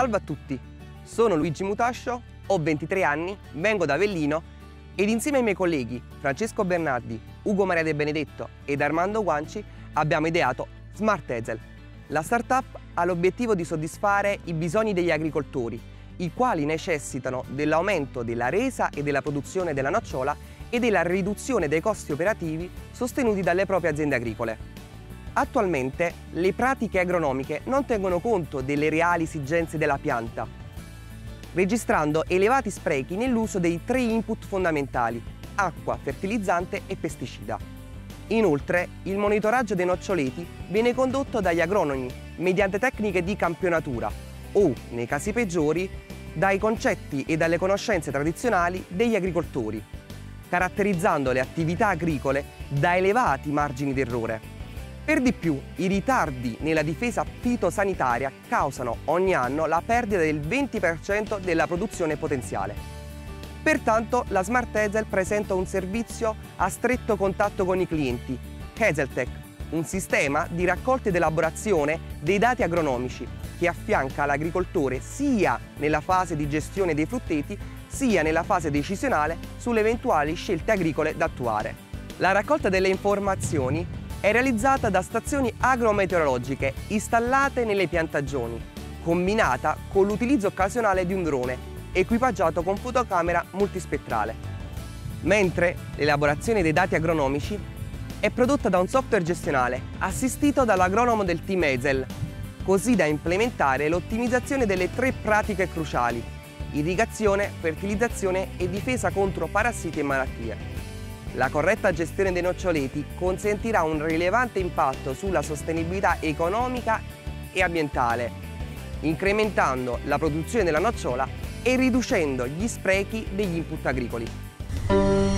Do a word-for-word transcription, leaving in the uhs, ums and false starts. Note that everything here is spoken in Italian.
Salve a tutti, sono Luigi Mutascio, ho ventitré anni, vengo da Avellino ed insieme ai miei colleghi Francesco Bernardi, Ugo Maria De Benedetto ed Armando Guanci abbiamo ideato Smart Hazel. La startup ha l'obiettivo di soddisfare i bisogni degli agricoltori, i quali necessitano dell'aumento della resa e della produzione della nocciola e della riduzione dei costi operativi sostenuti dalle proprie aziende agricole. Attualmente le pratiche agronomiche non tengono conto delle reali esigenze della pianta, registrando elevati sprechi nell'uso dei tre input fondamentali: acqua, fertilizzante e pesticida. Inoltre, il monitoraggio dei noccioleti viene condotto dagli agronomi mediante tecniche di campionatura o, nei casi peggiori, dai concetti e dalle conoscenze tradizionali degli agricoltori, caratterizzando le attività agricole da elevati margini d'errore. Per di più, i ritardi nella difesa fitosanitaria causano ogni anno la perdita del venti per cento della produzione potenziale. Pertanto, la Smart Hazel presenta un servizio a stretto contatto con i clienti, Hazeltech, un sistema di raccolta ed elaborazione dei dati agronomici che affianca l'agricoltore sia nella fase di gestione dei frutteti sia nella fase decisionale sulle eventuali scelte agricole da attuare. La raccolta delle informazioni è realizzata da stazioni agrometeorologiche installate nelle piantagioni, combinata con l'utilizzo occasionale di un drone equipaggiato con fotocamera multispettrale. Mentre l'elaborazione dei dati agronomici è prodotta da un software gestionale assistito dall'agronomo del team Hazel, così da implementare l'ottimizzazione delle tre pratiche cruciali: irrigazione, fertilizzazione e difesa contro parassiti e malattie. La corretta gestione dei noccioleti consentirà un rilevante impatto sulla sostenibilità economica e ambientale, incrementando la produzione della nocciola e riducendo gli sprechi degli input agricoli.